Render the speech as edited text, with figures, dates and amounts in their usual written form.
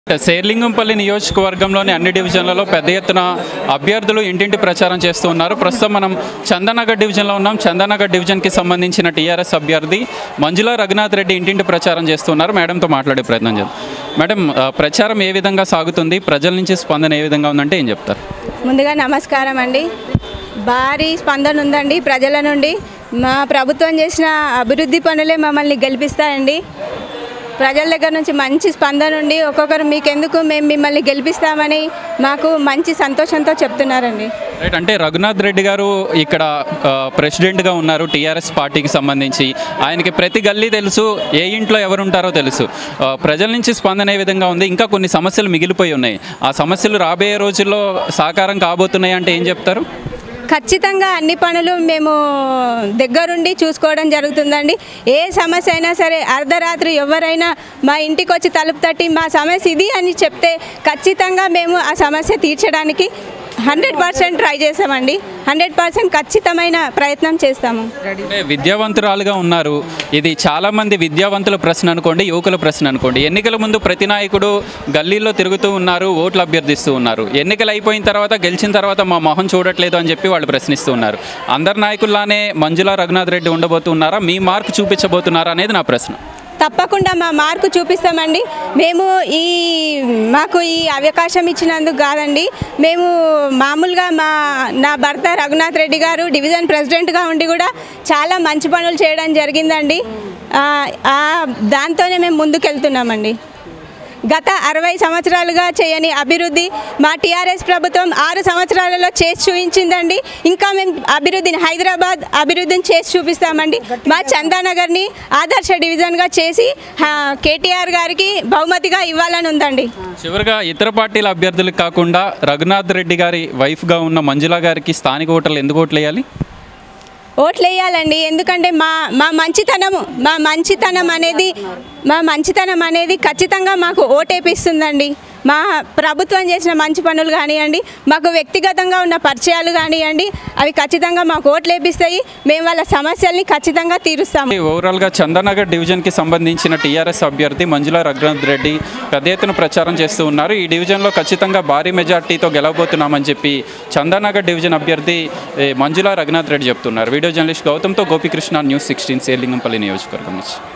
శేర్లింగంపల్లి నియోజకవర్గంలోని అన్ని డివిజన్లలో పెద్ద ఎత్తున అభ్యర్థులు ఇంటింటి ప్రచారం చేస్తూ ఉన్నారు. ప్రస్తుతం మనం చందనగర్ డివిజన్లో ఉన్నాం. చందనగర్ డివిజన్కి సంబంధించిన TRS అభ్యర్థి మంజులా రఘునాథ్ రెడ్డి ఇంటింటి ప్రచారం చేస్తున్నారు. మేడంతో మాట్లాడే ప్రయత్నం చేద్దాం. మేడం, ప్రచారం ఏ విధంగా సాగుతుంది? ప్రజల నుంచి స్పందన ఏ విధంగా ఉందంటే ఏం చెప్తారు? ముందుగా నమస్కారం అండి. భారీ స్పందన ఉందండి ప్రజల నుండి. మా ప్రభుత్వం చేసిన అభివృద్ధి పనులే మమ్మల్ని గెలిపిస్తాయండి. ప్రజల దగ్గర నుంచి మంచి స్పందన ఉండి ఒక్కొక్కరు మీకెందుకు మేము మిమ్మల్ని గెలిపిస్తామని మాకు మంచి సంతోషంతో చెప్తున్నారండి. రైట్, అంటే రఘునాథ్ రెడ్డి గారు ఇక్కడ ప్రెసిడెంట్గా ఉన్నారు TRS పార్టీకి సంబంధించి. ఆయనకి ప్రతి గల్లీ తెలుసు, ఏ ఇంట్లో ఎవరు ఉంటారో తెలుసు. ప్రజల నుంచి స్పందన ఏ విధంగా ఉంది? ఇంకా కొన్ని సమస్యలు మిగిలిపోయి ఉన్నాయి. ఆ సమస్యలు రాబోయే రోజుల్లో సాకారం కాబోతున్నాయి అంటే ఏం చెప్తారు? ఖచ్చితంగా అన్ని పనులు మేము దగ్గరుండి చూసుకోవడం జరుగుతుందండి. ఏ సమస్య అయినా సరే అర్ధరాత్రి ఎవరైనా మా ఇంటికి వచ్చి తలుపు తట్టి మా సమస్య ఇది అని చెప్తే ఖచ్చితంగా మేము ఆ సమస్య తీర్చడానికి 100% ట్రై చేస్తామండి. 100% ఖచ్చితమైన ప్రయత్నం చేస్తాము. అంటే విద్యావంతురాలుగా ఉన్నారు. ఇది చాలామంది విద్యావంతుల ప్రశ్న అనుకోండి, యువకుల ప్రశ్న అనుకోండి. ఎన్నికల ముందు ప్రతి నాయకుడు గల్లీల్లో తిరుగుతూ ఉన్నారు, ఓట్లు అభ్యర్థిస్తూ ఉన్నారు. ఎన్నికలు అయిపోయిన తర్వాత, గెలిచిన తర్వాత మా మొహం చూడట్లేదు అని చెప్పి వాళ్ళు ప్రశ్నిస్తూ ఉన్నారు. అందరు నాయకుల్లానే మంజులా రఘునాథ్ రెడ్డి ఉండబోతున్నారా? మీ మార్కు చూపించబోతున్నారా అనేది నా ప్రశ్న. తప్పకుండా మా మార్కు చూపిస్తామండి. మేము మాకు ఈ అవకాశం ఇచ్చినందుకు కాదండి, మేము మామూలుగా నా భర్త రఘునాథ్ రెడ్డి గారు డివిజన్ ప్రెసిడెంట్గా ఉండి కూడా చాలా మంచి పనులు చేయడం జరిగిందండి. దాంతోనే మేము ముందుకెళ్తున్నామండి. గత 60 సంవత్సరాలుగా చేయని అభివృద్ధి మా TRS ప్రభుత్వం 6 సంవత్సరాలలో చేసి చూపించిందండి. ఇంకా మేము హైదరాబాద్ అభివృద్ధిని చేసి చూపిస్తామండి. మా చందానగర్ని ఆదర్శ డివిజన్గా చేసి KTR గారికి బహుమతిగా ఇవ్వాలని ఉందండి. చివరిగా ఇతర పార్టీల అభ్యర్థులకు కాకుండా రఘునాథ్ రెడ్డి గారి వైఫ్గా ఉన్న మంజులా గారికి స్థానిక ఓటర్లు ఎందుకు ఓట్లు వేయాలి? ఓట్లు వేయాలండి. ఎందుకంటే మా మంచితనం అనేది ఖచ్చితంగా మాకు ఓటేపిస్తుందండి. మా ప్రభుత్వం చేసిన మంచి పనులు కానివ్వండి, మాకు వ్యక్తిగతంగా ఉన్న పరిచయాలు కానివ్వండి, అవి ఖచ్చితంగా మాకు ఓట్లు వేపిస్తాయి. మేము వాళ్ళ సమస్యల్ని ఖచ్చితంగా తీరుస్తాము. ఓవరాల్గా చందనగర్ డివిజన్కి సంబంధించిన TRS అభ్యర్థి మంజులా రఘునాథ్ రెడ్డి పెద్ద ఎత్తున ప్రచారం చేస్తూ ఉన్నారు. ఈ డివిజన్లో ఖచ్చితంగా భారీ మెజార్టీతో గెలవబోతున్నామని చెప్పి చందనగర్ డివిజన్ అభ్యర్థి మంజులా రఘునాథ్ రెడ్డి చెప్తున్నారు. వీడియో జర్నలిస్ట్ గౌతమ్తో గోపికృష్ణ, News16 శేర్లింగంపల్లి నియోజకవర్గం నుంచి.